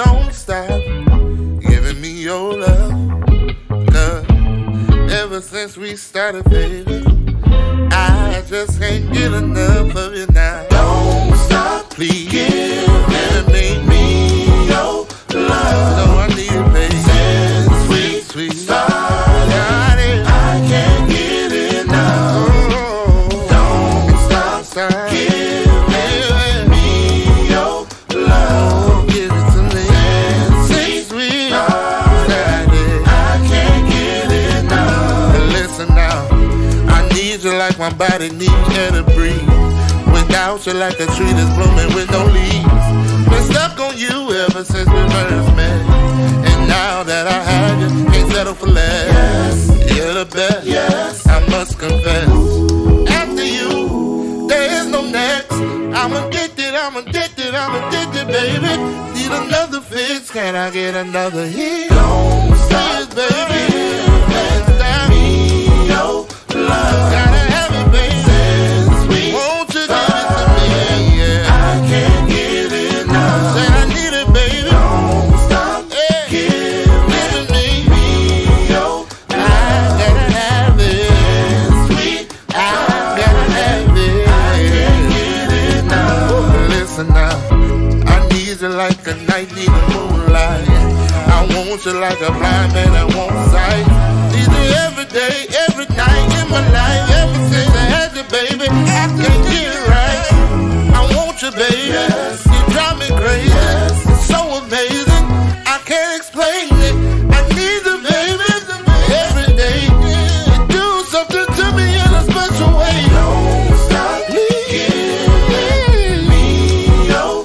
don't stop giving me your love. Cause ever since we started, baby, I just can't get enough of you now. Don't stop, Please giving me your love. So I need it, baby. Since we Sweet. started, I can't get enough. Don't stop, giving me your love. Give it to me. Since we Sweet. started, I can't get enough. Listen now, I need you like my body needs air to breathe. Without you, like a tree that's blooming with no leaves. Been stuck on you ever since we first met, and now that I have you, can't settle for less. You're the best, Yes. I must confess. After you, there is no next. I'm addicted, baby. Need another fix, can I get another hit? Don't stop, Please, baby. giving me your love. Gotta have it, baby. Since we Won't you give it to me? Yeah. I can't get enough. Said I need it, baby. Don't stop, Hey, giving me. me your I gotta have it. sweet. I gotta have it. Can't get enough. Listen now, I need you like a night need a moonlight. I want you like a blind man that won't sight. Need you every day, every night in my life. Ever since I had you, baby, I can't get it right. I want you, baby. Yes. You drive me crazy. Yes. It's so amazing. I can't explain it. I need you, baby, every day. You do something to me in a special way. Don't stop, giving me your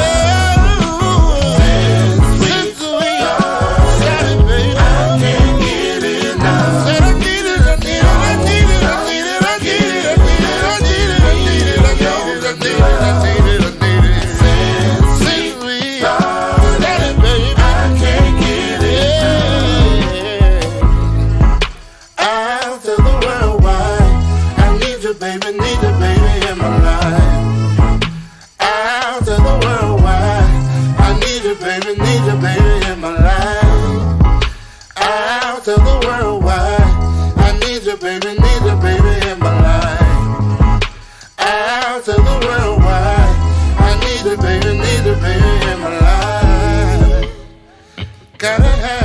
I can't get enough. I can't get enough. Out to the world wide, I need you, baby, in my life. Out to the world wide, I need you, baby, in my life. Out to the world wide, I need you, baby, in my life. Out to the world wide, I need you, baby, in my life. Gotta have